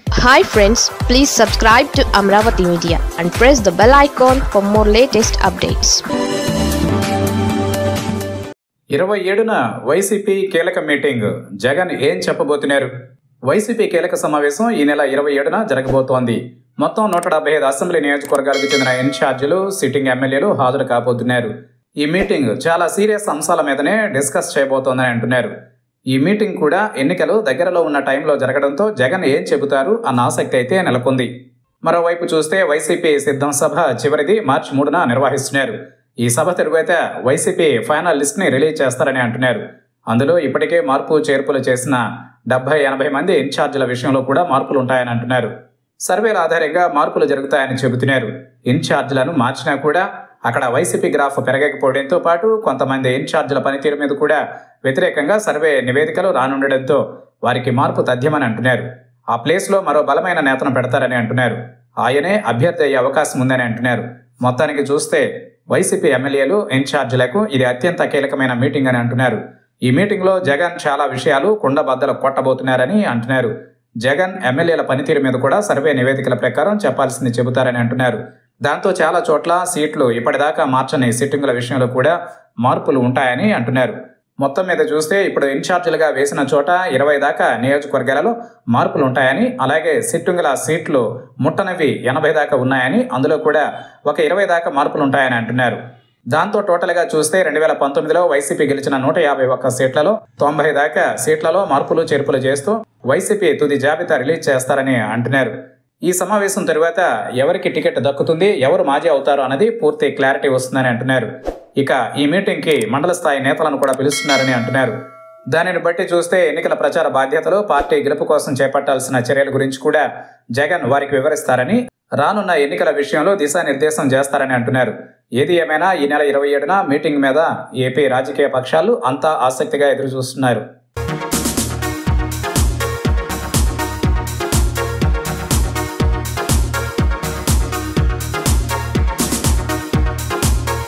Hi friends, please subscribe to Amravati Media and press the bell icon for more latest updates. 27న వైసీపీ కీలక meeting. Jagan ఏం చెప్పబోతున్నారు? YCP కీలక సమావేశం ఈ నెల 27న జరగబోతోంది. మొత్తం 175 అసెంబ్లీ నియోజకవర్గాలకు చెందిన ఇన్ఛార్జీలు, సిట్టింగ్ ఎమ్మెల్యేలు హాజరు కాబోతున్నారు. ఈ మీటింగ్ చాలా సీరియస్ అంశాల మీదనే డిస్కస్ చేయబోతోందని అంటున్నారు. ఈ మీటింగ్ కూడా ఎన్నికలు దగ్గరలో ఉన్న టైంలో జరగడంతో జగన్ ఏం చెబుతారు అన్న ఆసక్తి అయితే నెలకొంది. మరోవైపు చూస్తే వైసీపీ సిద్ధం సభ చివరిది మార్చి 3న నిర్వహిస్తున్నారు. ఈ సభ తరువాత వైసీపీ ఫైనల్ లిస్ట్ని రిలీజ్ చేస్తారని అంటున్నారు. అందులో ఇప్పటికే మార్పు చేర్పులు చేసిన 70-80 మంది ఇన్ఛార్జీల విషయంలో కూడా మార్పులు ఉంటాయని అంటున్నారు. సర్వేల ఆధారంగా మార్పులు జరుగుతాయని చెబుతున్నారు. ఇన్ఛార్జీలను మార్చినా కూడా అక్కడ వైసీపీ గ్రాఫ్ పెరగకపోవడంతో పాటు కొంతమంది ఇన్ఛార్జీల పనితీరు మీద కూడా వ్యతిరేకంగా సర్వే నివేదికలు రానుండడంతో వారికి మార్పు తథ్యమని అంటున్నారు. ఆ ప్లేస్లో మరో బలమైన నేతను పెడతారని అంటున్నారు. ఆయనే అభ్యర్థి అయ్యే అవకాశం ఉందని అంటున్నారు. మొత్తానికి చూస్తే వైసీపీ ఎమ్మెల్యేలు, ఇన్ఛార్జీలకు ఇది అత్యంత కీలకమైన మీటింగ్ అని అంటున్నారు. ఈ మీటింగ్లో జగన్ చాలా విషయాలు కుండబద్దలు కొట్టబోతున్నారని అంటున్నారు. జగన్ ఎమ్మెల్యేల పనితీరు మీద కూడా సర్వే నివేదికల ప్రకారం చెప్పాల్సింది చెబుతారని అంటున్నారు. దాంతో చాలా చోట్ల సీట్లు ఇప్పటిదాకా మార్చని సిట్టింగుల విషయంలో కూడా మార్పులు ఉంటాయని అంటున్నారు. మొత్తం మీద చూస్తే ఇప్పుడు ఇన్ఛార్జీలుగా వేసిన చోట 20 దాకా నియోజకవర్గాలలో మార్పులు ఉంటాయని, అలాగే సిట్టింగుల సీట్లు ముట్టనవి 80 దాకా ఉన్నాయని, అందులో కూడా ఒక 20 దాకా మార్పులు ఉంటాయని అంటున్నారు. దాంతో టోటల్గా చూస్తే 2019లో వైసీపీ గెలిచిన 151 సీట్లలో 90 దాకా సీట్లలో మార్పులు చేర్పులు చేస్తూ వైసీపీ తుది జాబితా రిలీజ్ చేస్తారని అంటున్నారు. ఈ సమావేశం తరువాత ఎవరికి టికెట్ దక్కుతుంది, ఎవరు మాజీ అవుతారు అన్నది పూర్తి క్లారిటీ వస్తుందని అంటున్నారు. ఇక ఈ మీటింగ్కి మండల స్థాయి నేతలను కూడా పిలుస్తున్నారని అంటున్నారు. దానిని బట్టి చూస్తే ఎన్నికల ప్రచార బాధ్యతలు, పార్టీ గెలుపు కోసం చేపట్టాల్సిన చర్యల గురించి కూడా జగన్ వారికి వివరిస్తారని, రానున్న ఎన్నికల విషయంలో దిశానిర్దేశం చేస్తారని అంటున్నారు. ఏది ఏమైనా ఈ నెల 27న మీటింగ్ మీద ఏపీ రాజకీయ పక్షాలు అంతా ఆసక్తిగా ఎదురుచూస్తున్నారు.